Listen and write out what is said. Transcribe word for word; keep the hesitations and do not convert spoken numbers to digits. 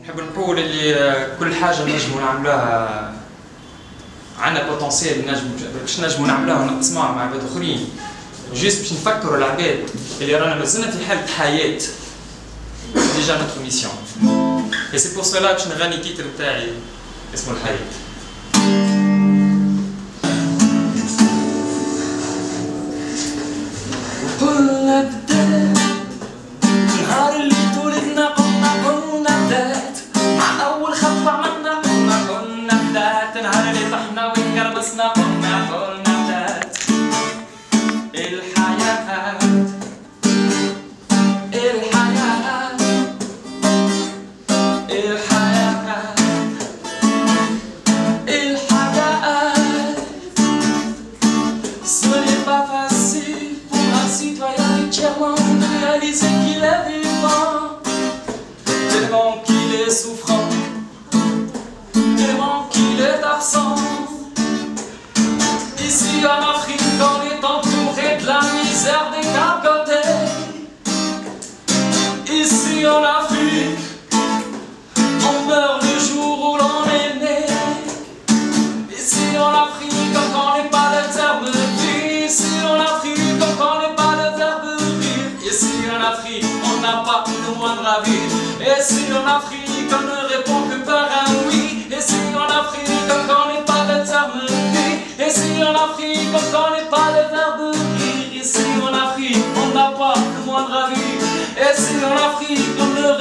نحب نقول اللي كل حاجه نجموا نعملوها عندنا بوتنسيال نجم باش نجموا نعملوها ونقسموها مع عباد اخرين جيست باش نفكروا العباد اللي رانا مازلنا في حاله حياه ديجا نوتر ميسيون اي سي بور سولا باش نغني تيتر تاعي اسمه الحياه. قلنا بدات نهار اللي تولدنا قلنا قلنا بدات مع أول خطوة عملنا قلنا قلنا بدات نهار اللي طحنا وانكرمسنا قلنا قلنا بدات الحياة الحياة الحياة الحياة ce n'est pas facile pour un citoyen du tiers-monde de réaliser qu'il est vivant tellement qu'il est souffrant tellement qu'il est absent. Ici en Afrique on est entouré de la misère décapotée. Ici en Afrique on meurt le jour où l'on est né. Ici en Afrique on connaît pas le terme vie. Ici en Afrique on connaît pas le verbe vivre. Ici en Afrique on n'a pas de moindre avis. Ici en Afrique on ne répond que par un oui. Ici en Afrique on connaît pas le terme vie. Ici en Afrique on connaît pas le verbe rire. Ici en Afrique on n'a pas de moindre avis. Ici en Afrique on ne